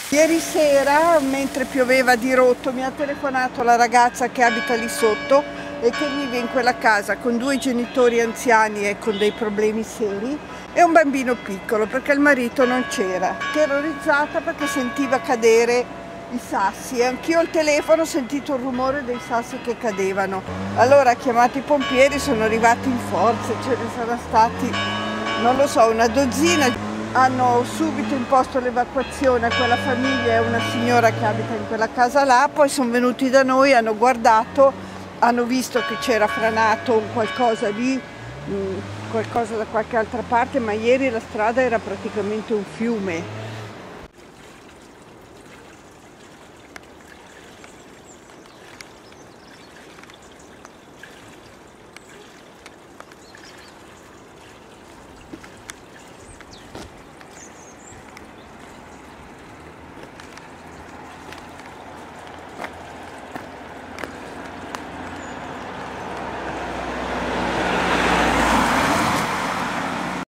Ieri sera, mentre pioveva di rotto, mi ha telefonato la ragazza che abita lì sotto e che vive in quella casa con due genitori anziani e con dei problemi seri e un bambino piccolo perché il marito non c'era. Terrorizzata perché sentiva cadere i sassi e anch'io al telefono ho sentito il rumore dei sassi che cadevano. Allora ha chiamato i pompieri, sono arrivati in forze, ce ne saranno stati, non lo so, una dozzina. Hanno subito imposto l'evacuazione a quella famiglia e a una signora che abita in quella casa là, poi sono venuti da noi, hanno guardato, hanno visto che c'era franato un qualcosa lì, qualcosa da qualche altra parte, ma ieri la strada era praticamente un fiume.